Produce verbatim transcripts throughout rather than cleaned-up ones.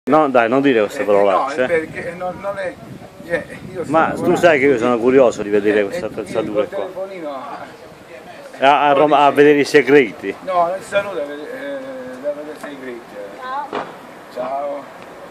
No, dai, non dire queste parolacce. No, perché non, non è... Eh, io Ma tu sai che io sono curioso di vedere queste attrezzature qua. A, a, Roma, a vedere i segreti. No, non sta nulla da vedere i segreti. Ciao.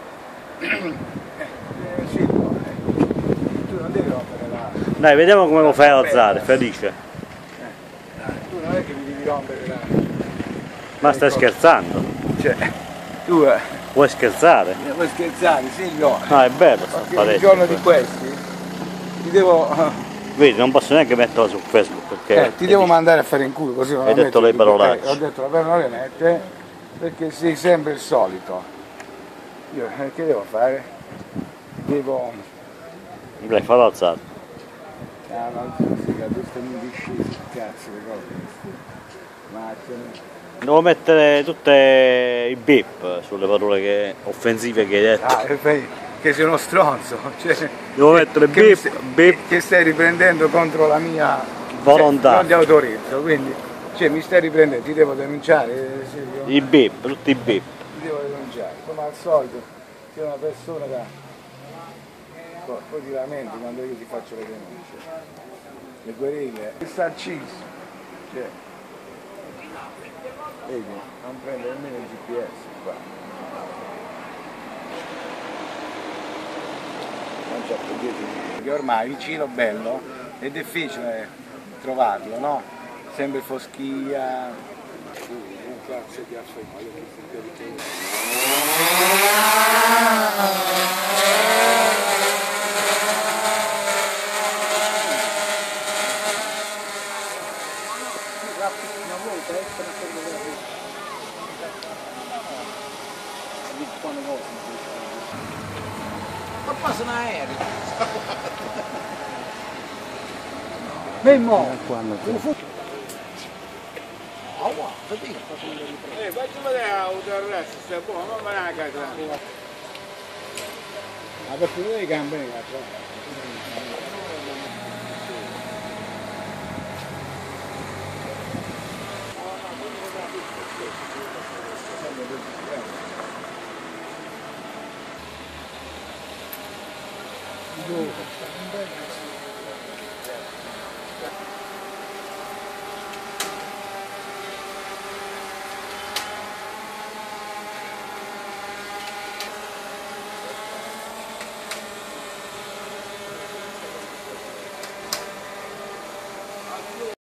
Eh, sì, no, eh. Tu non devi rompere la... Dai, vediamo come lo fai ad alzare, felice. Eh, tu non è che mi devi rompere la... Ma stai scherzando? Cioè, tu... Eh, Vuoi scherzare? vuoi scherzare, Silvio? No, è bello sta un giorno di questi ti devo... Vedi, non posso neanche metterla su Facebook perché... Eh, ti devo mandare a fare in culo, così non hai detto le parolacce. Ho detto la parola non le mette, perché sei sempre il solito. Io eh, che devo fare? Devo... Dai, fallo alzare. Ah, non si capisce, mi discesi, cazzo le cose. Macchine. Devo mettere tutte i beep sulle parole che... offensive che hai detto. Ah, e fai che sei uno stronzo. Cioè, devo mettere che, beep, che, beep. che stai riprendendo contro la mia volontà. Cioè, non ti autorizzo, quindi cioè, mi stai riprendendo, ti devo denunciare. Silvio. I beep, tutti i beep. Ti devo denunciare, come al solito, sei una persona da... Poi ti lamenti quando io ti faccio le denunce. Le guerriglie. Il sarcismo. Cioè, vedi, non prende nemmeno il G P S qua. Non c'è dietro. Perché ormai vicino bello è difficile trovarlo, no? Sempre foschia. Un cazzo di una volta extra ma passa un aereo Memmo eh facci vedere l'autoarresto se è buono non me la casa ma per finire le gambe ne cazzo Dove?